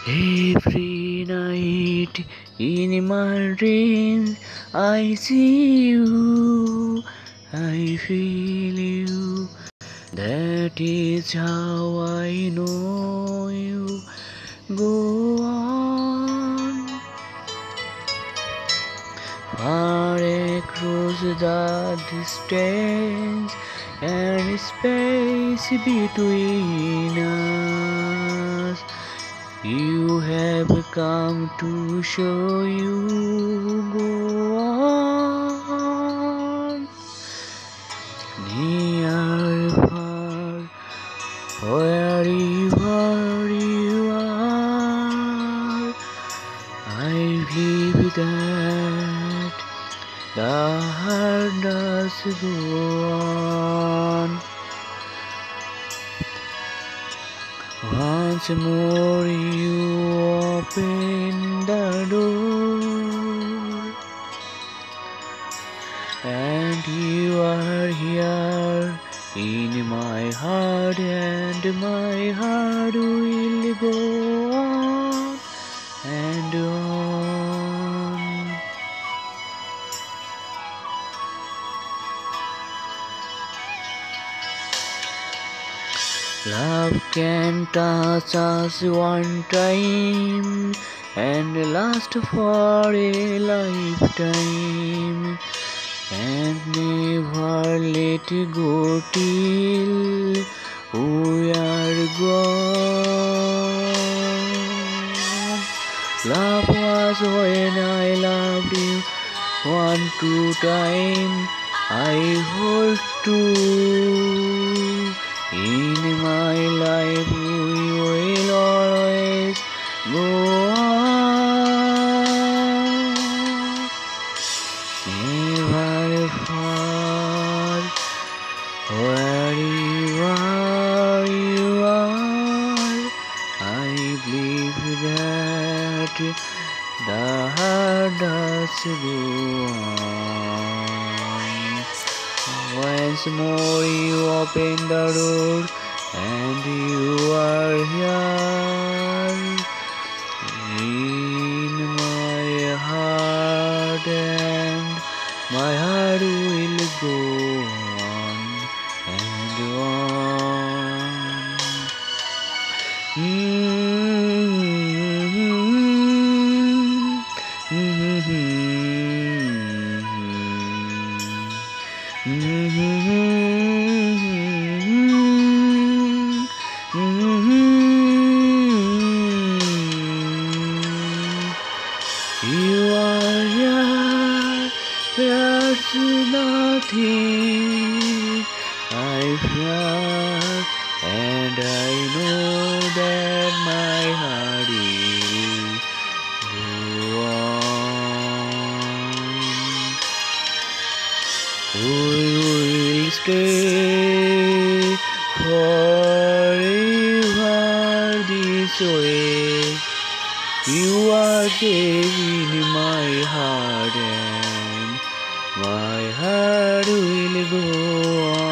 Every night in my dreams I see you, I feel you. That is how I know you. Go on far across the distance and space between us. You have come to show you. Go on, near, far, wherever you are. I believe that the heart does go on. Once more you open the door, and you are here in my heart, and my heart will go on and on. Love can touch us one time and last for a lifetime, and never let go till we are gone. Love was when I loved you 1, 2 times. I hold to. In my life we will always go on, never far, wherever you are. I believe that the heart does go on. Once more you open the door, and you are here in my heart, and my heart will go on and You are here, there's nothing I fear, and I know that my heart will go on. We will stay forever this way. You are there in my heart, and my heart will go on.